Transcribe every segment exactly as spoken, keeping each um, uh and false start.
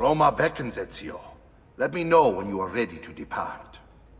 Roma beckons, Ezio. Let me know when you are ready to depart.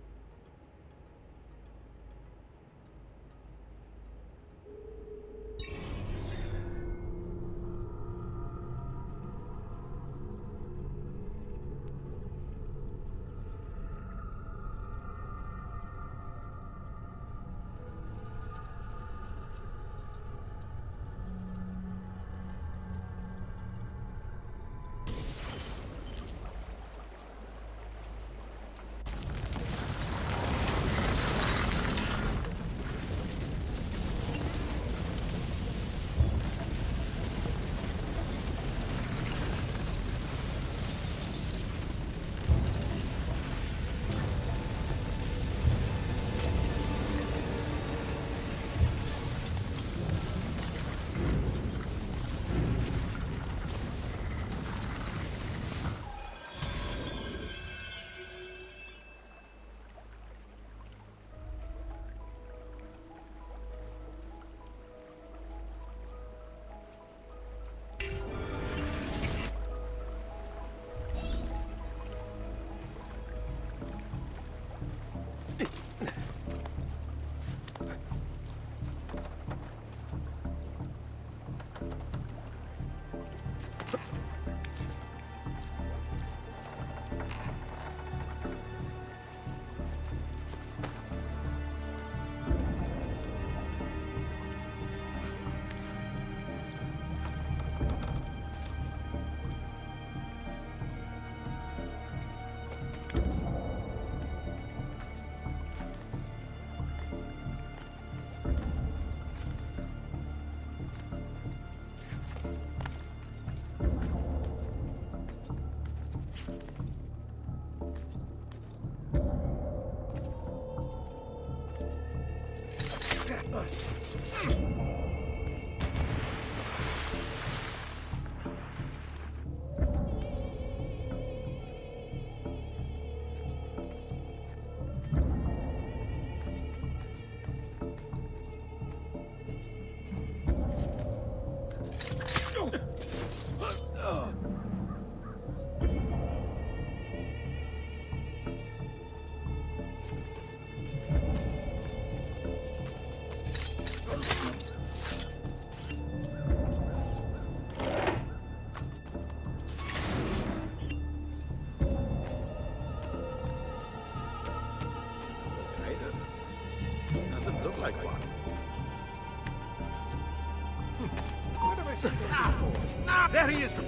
There he is!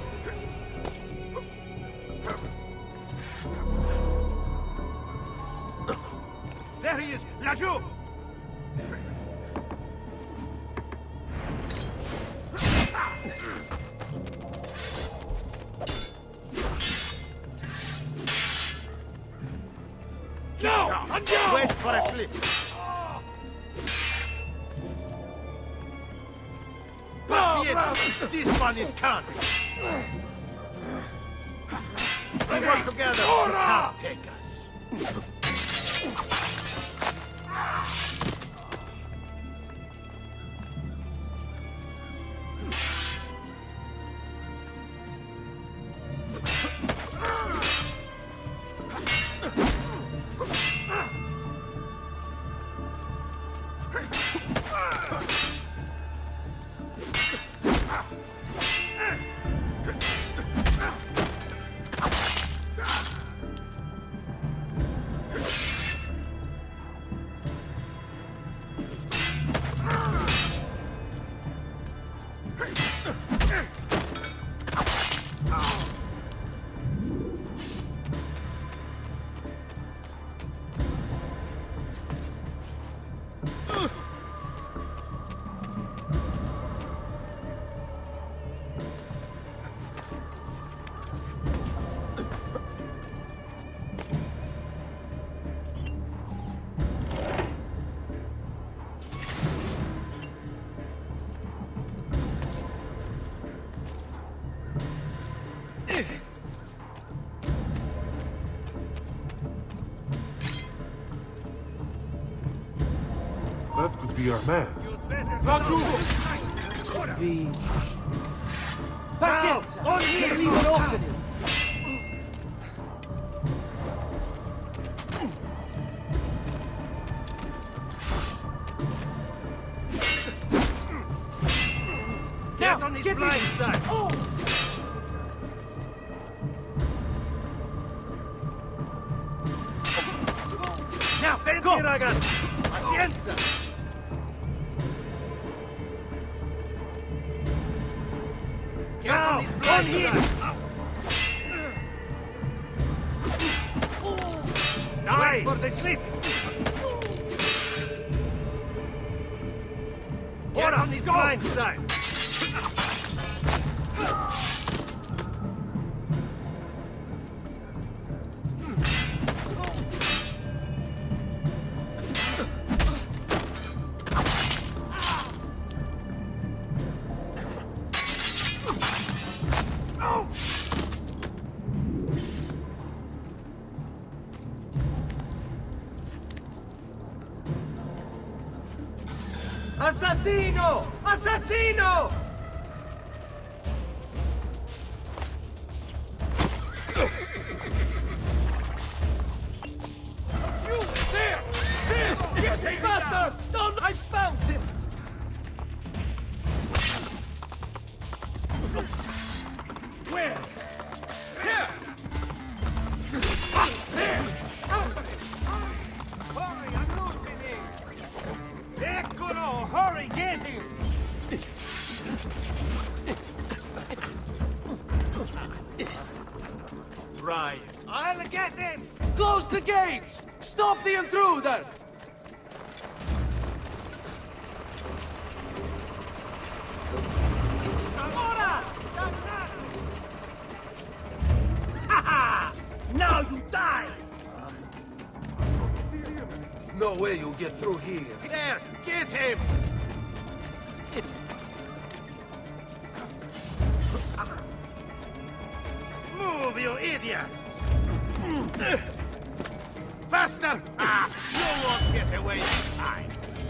There he is! Laggiù! No! No! Wait for a slip! This one is can't. We work together. He can't take us. That could be our man. Could be. Pazienza! On here! Leave it open! his blind side! Oh. Now, go, ragazzi! Pazienza! Now, on him! Die for the sleep! Get on his blind side! Assassino! Assassino! You! There! There! Get him! Master! Don't! I found him! Where? Here! Ah, there! Hurry, I'm losing him! Eccolo! Hurry, get him! Right. I'll get him! Close the gates! Stop the intruder! Ora! Ha ha! Now you die! No way you'll get through here. There! Get him! Move, you idiots! Faster! Ah! You won't get away this time!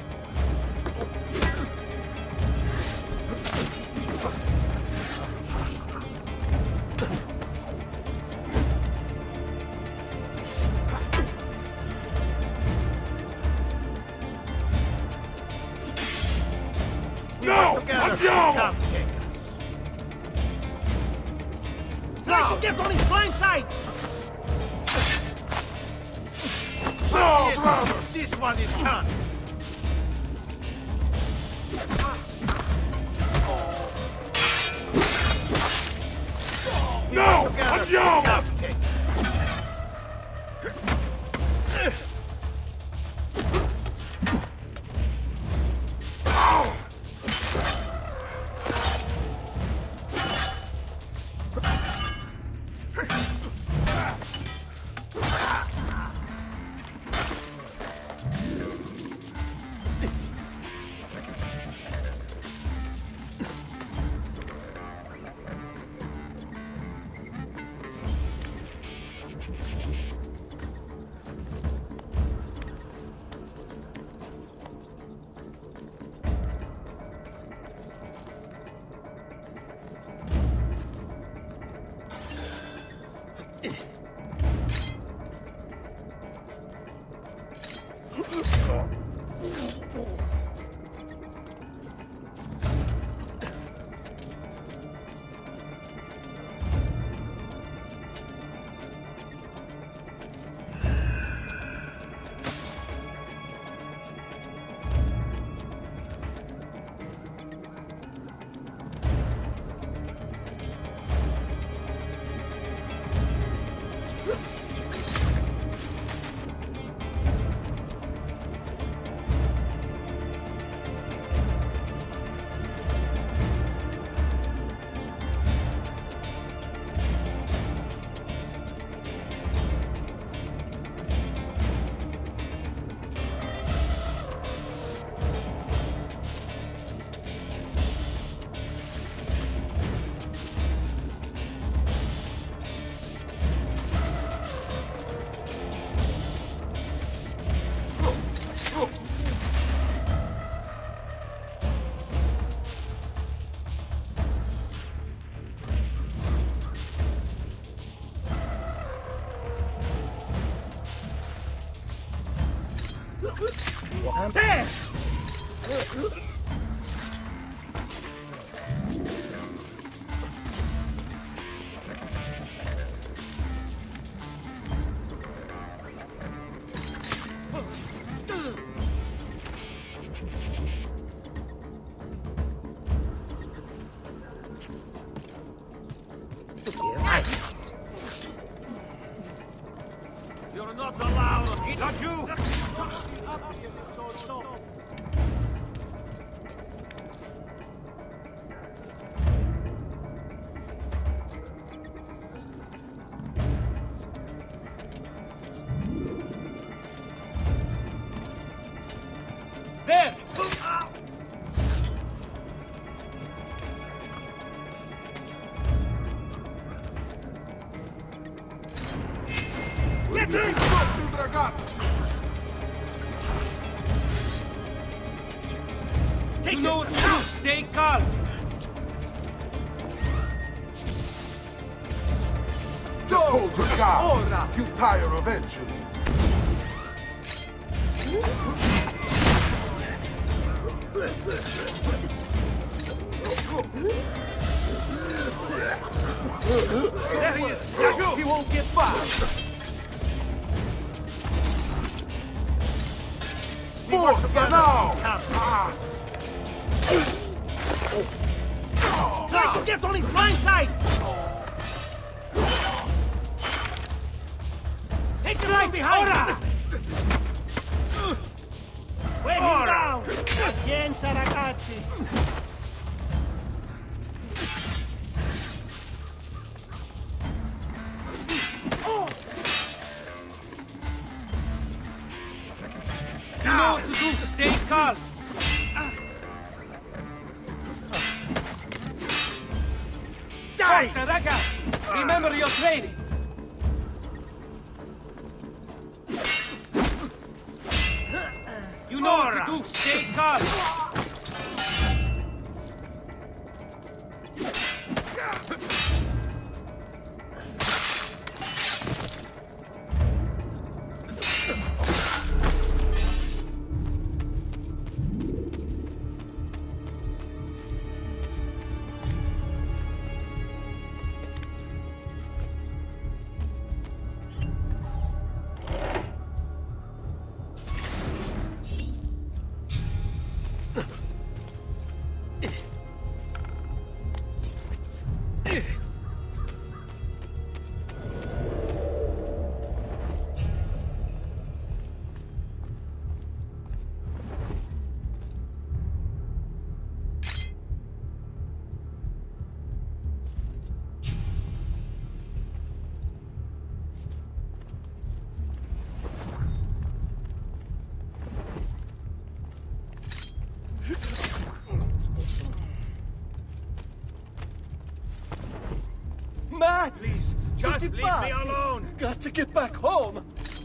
No! Andiamo! Come take us. Try to get on his blind side! No, Yes, brother! this one is done. No! Together, Andiamo! come take us. There! There! Get in! You know what to do! Stay calm! Hold your guard! You tire eventually. There he is! Yashu! He won't get far! Forza now! Try to get on his blind side! Take him from behind! Weigh him down! Pazienza, ragazzi! You know what to do! Stay calm! Forza, ragazzi! Remember your training! You know what to do! Stay calm! Man! Please, just leave me alone! Got to get back home!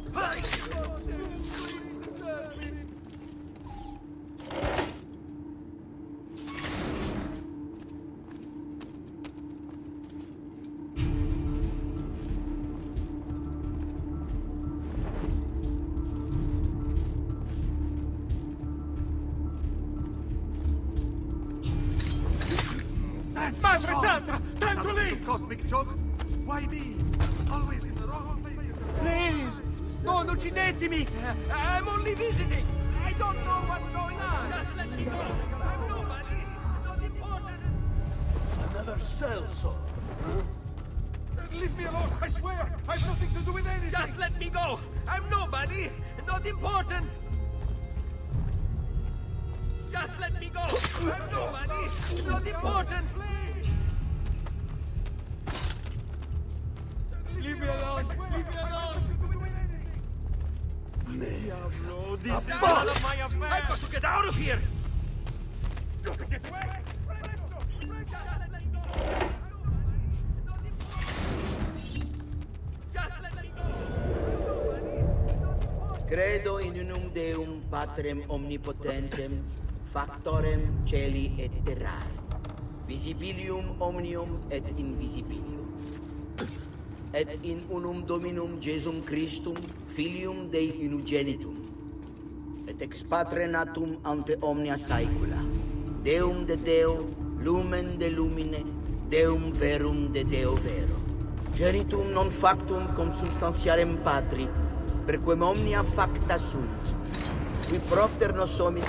Madre Santa! Time to leave! Cosmic joke? Why me? Always in the wrong way. Please! No, non uccidetemi! I'm only visiting! I don't know what's going on! Just let me go! I'm nobody! Not important! Another cell, so. Leave me alone, I swear! I've nothing to do with anything! Just let me go! I'm nobody! Not important! Just let me go! I'm nobody! Not important! Leave me alone! Leave me alone! Diablo, this is none of my affair! I've got to get out of here! Credo in unum Deum Patrem omnipotentem, factorem celi et terrae, visibilium omnium et invisibilium, et in unum Dominum Jesum Christum, Filium Dei unigenitum, et ex Patre natum ante omnia saecula, Deum de Deo, lumen de lumine, Deum verum de Deo vero, genitum non factum consubstantiarem Patri, perquem omnia facta sunt, qui propter nos homines.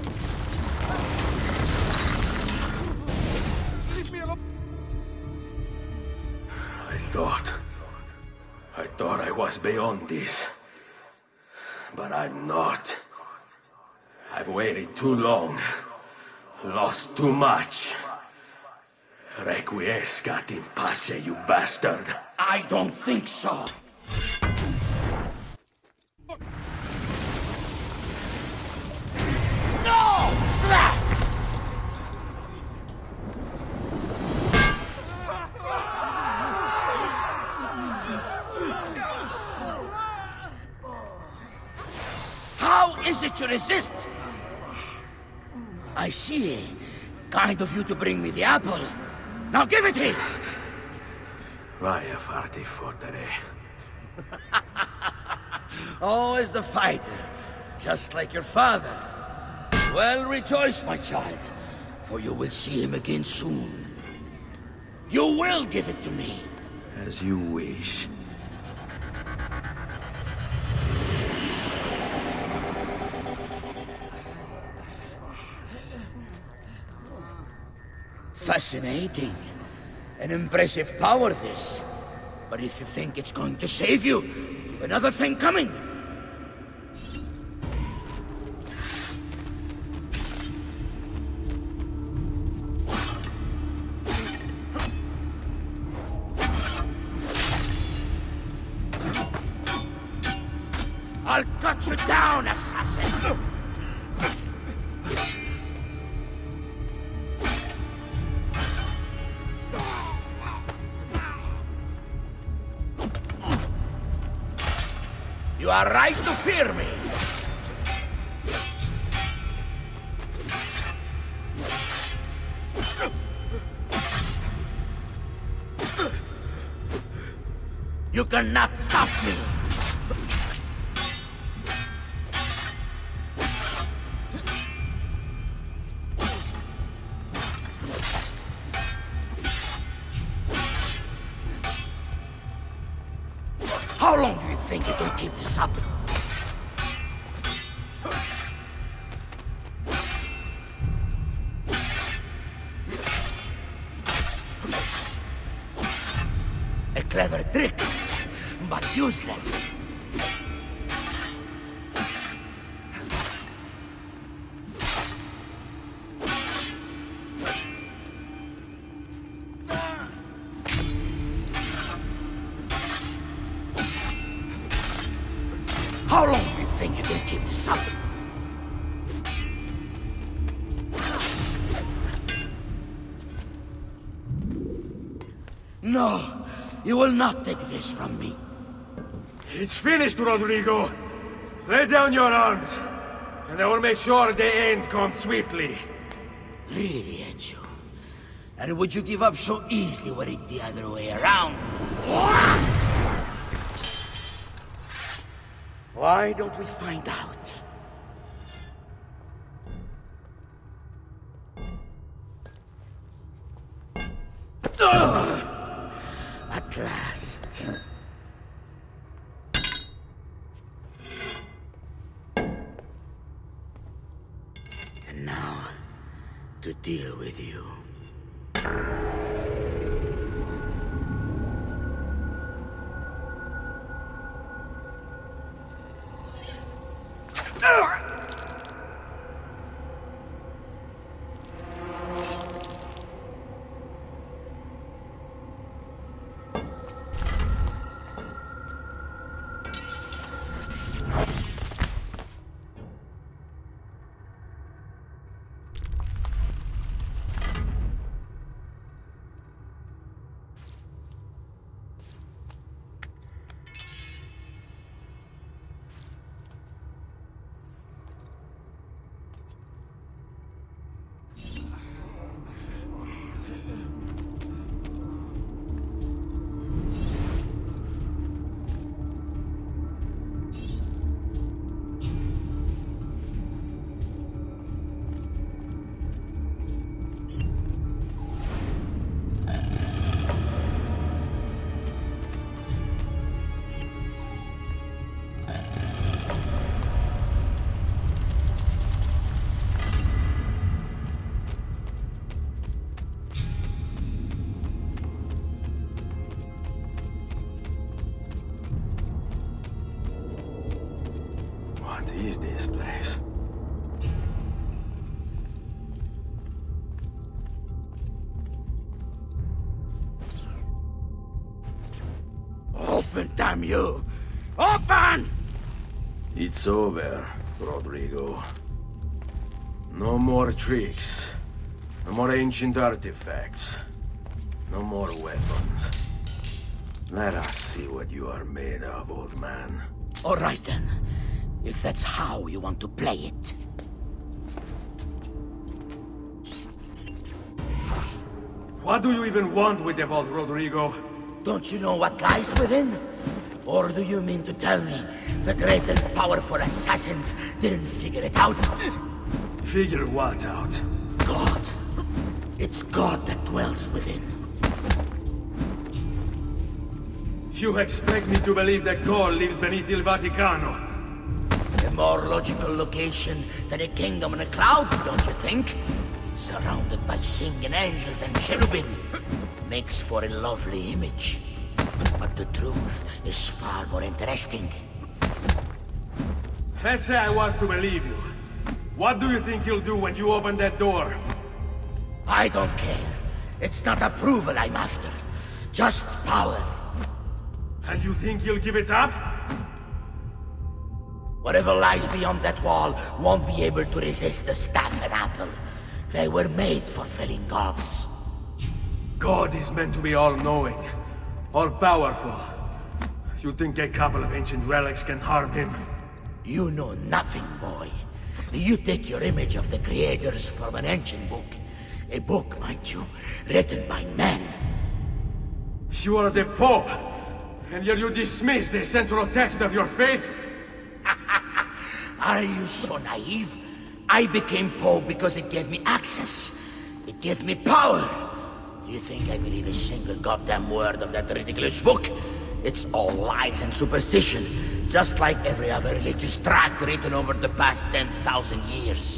I thought... I thought I was beyond this. But I'm not. I've waited too long. Lost too much. Requiescat in pace, you bastard. I don't think so. No! let you resist! I see. Kind of you to bring me the apple. Now give it here! Vai a farti fottere. Always the fighter. Just like your father. Well, rejoice, my child. For you will see him again soon. You will give it to me. As you wish. Fascinating. An impressive power, this. But if you think it's going to save you, you've another thing coming. I'll cut you down, assassin! You are right to fear me! You cannot stop me! How long do you think you can keep this up? A clever trick, but useless. How long do you think you can keep this up? No, you will not take this from me. It's finished, Rodrigo. Lay down your arms, and I will make sure the end comes swiftly. Really, Ezio? And would you give up so easily were it the other way around? Why don't we find out? Ugh! At last. And now, to deal with you. What is this place? Open, damn you! Open! It's over, Rodrigo. No more tricks. No more ancient artifacts. No more weapons. Let us see what you are made of, old man. All right then. if that's how you want to play it. What do you even want with the vault, Rodrigo? Don't you know what lies within? Or do you mean to tell me the great and powerful assassins didn't figure it out? Figure what out? God. It's God that dwells within. You expect me to believe that God lives beneath Il Vaticano? A more logical location than a kingdom in a cloud, don't you think? Surrounded by singing angels and cherubim. Makes for a lovely image. But the truth is far more interesting. Let's say I was to believe you. What do you think you'll do when you open that door? I don't care. It's not approval I'm after. Just power. And you think you'll give it up? Whatever lies beyond that wall won't be able to resist the staff and apple. They were made for felling gods. God is meant to be all-knowing, all-powerful. You think a couple of ancient relics can harm him? You know nothing, boy. You take your image of the creators from an ancient book. A book, mind you, written by men. You are the Pope, and yet you dismiss the central text of your faith? Are you so naive? I became Pope because it gave me access. It gave me power. Do you think I believe a single goddamn word of that ridiculous book? It's all lies and superstition, just like every other religious tract written over the past ten thousand years.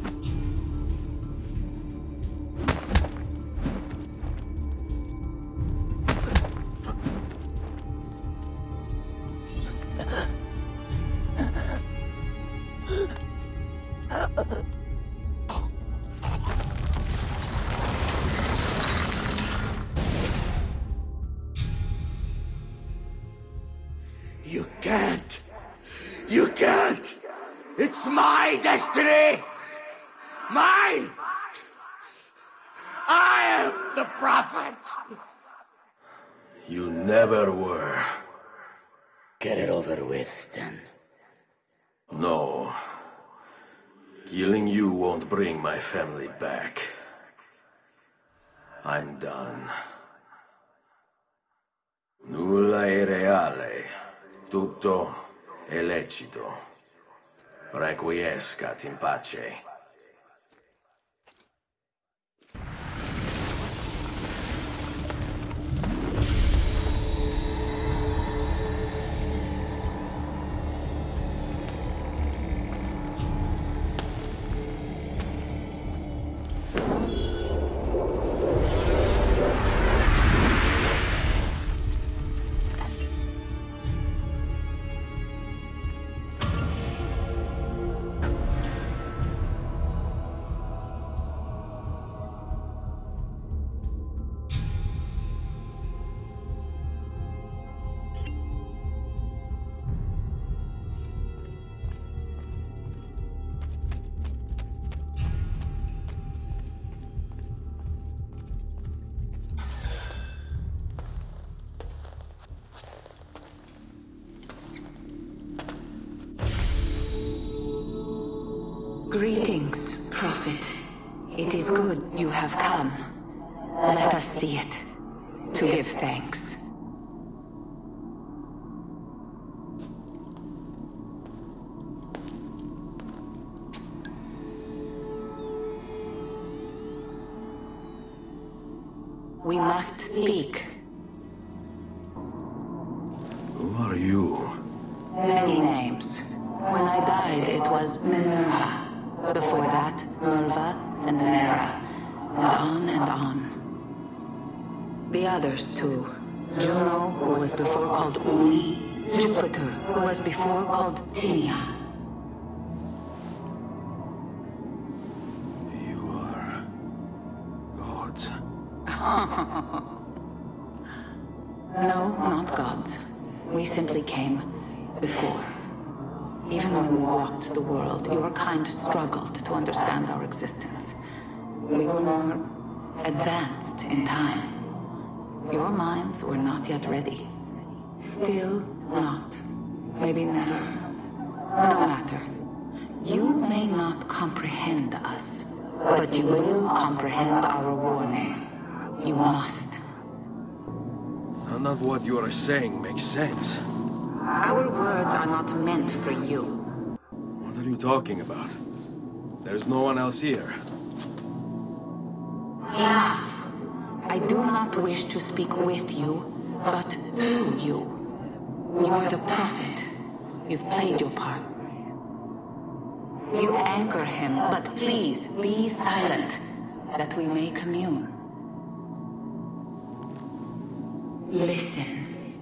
You can't! You can't! It's my destiny! Mine! I am the prophet! You never were. Get it over with, then. No. Killing you won't bring my family back. I'm done. Nulla è reale. Tutto è lecito. Requiescat in pace. Greetings, Prophet. It is good you have come. Let us see it, to give thanks. We must speak. Who are you? Many names. When I died, it was Minerva. Before that, Merva and Mera. And on and on. The others, too. Juno, who was before called Uni. Jupiter, who was before called Tinia. You are... gods. No, not gods. We simply came before. Even when we walked the world, your kind struggled to understand our existence. We were more advanced in time. Your minds were not yet ready. Still not. Maybe never. No matter. You may not comprehend us, but you will comprehend our warning. You must. None of what you are saying makes sense. Our words are not meant for you. What are you talking about? There's no one else here. Enough. I do not wish to speak with you, but through you. You are the prophet. You've played your part. You anchor him, but please be silent, that we may commune. Listen.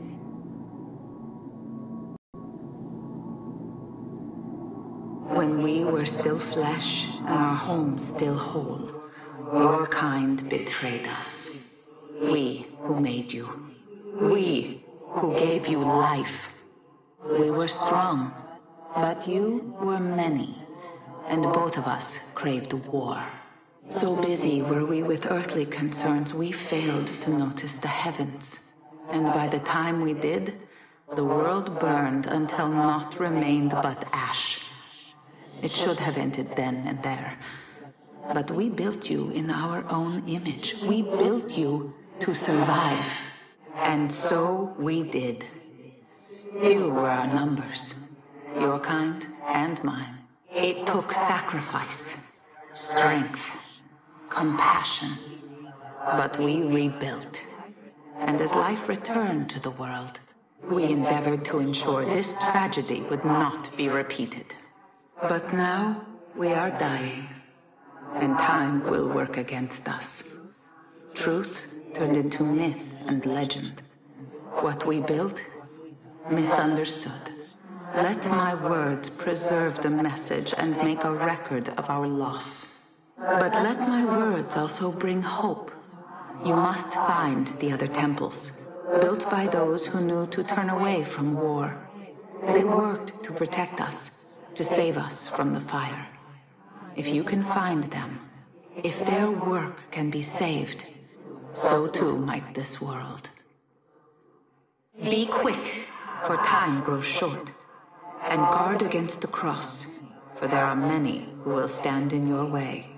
When we were still flesh and our home still whole, your kind betrayed us. We who made you. We who gave you life. We were strong, but you were many, and both of us craved war. So busy were we with earthly concerns, we failed to notice the heavens. And by the time we did, the world burned until naught remained but ash. It should have ended then and there. But we built you in our own image. We built you to survive. And so we did. Few were our numbers, your kind and mine. It took sacrifice, strength, compassion. But we rebuilt. And as life returned to the world, we endeavored to ensure this tragedy would not be repeated. But now we are dying, and time will work against us. Truth turned into myth and legend. What we built, misunderstood. Let my words preserve the message and make a record of our loss. But let my words also bring hope. You must find the other temples, built by those who knew to turn away from war. They worked to protect us, to save us from the fire. If you can find them, if their work can be saved, so too might this world. Be quick, for time grows short, and guard against the cross, for there are many who will stand in your way.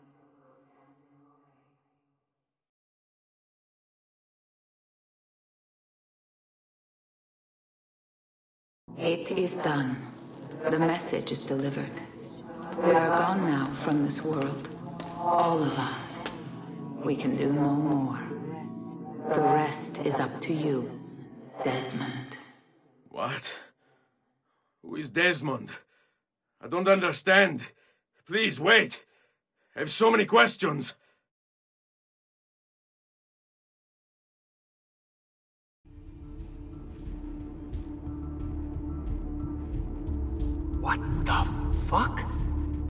It is done. The message is delivered. We are gone now from this world. All of us. We can do no more. The rest is up to you, Desmond. What? Who is Desmond? I don't understand. Please, wait. I have so many questions. What the fuck?